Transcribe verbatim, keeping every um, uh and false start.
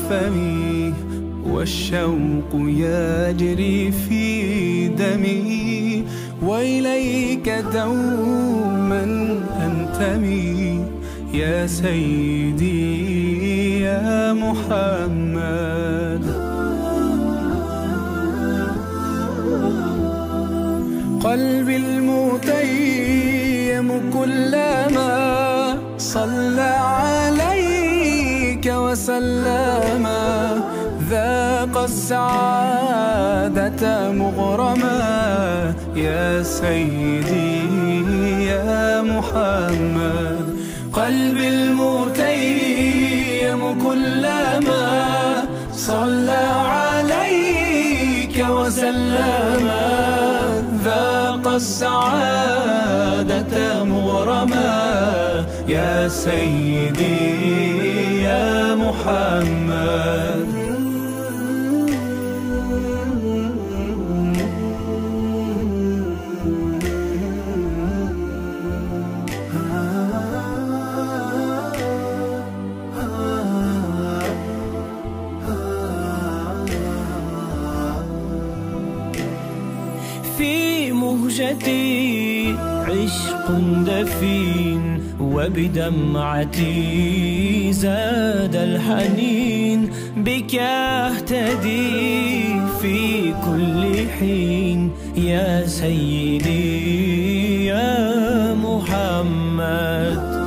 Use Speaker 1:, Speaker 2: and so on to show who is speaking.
Speaker 1: فمي والشوق يجري في دمي، وإليك دوما أنتمي يا سيدي يا محمد. قلبي المتيم كلما صلى عليك وسلم، ذاق السعادة مغرما يا سيدي يا محمد. قلبي المتيم كلما صلى عليك وسلم، ذاق السعادة مغرما يا سيدي يا محمد.
Speaker 2: في مهجتي عشق دفين، وبدمعتي زاد الحنين، بك أهتدي في كل حين يا سيدي يا محمد.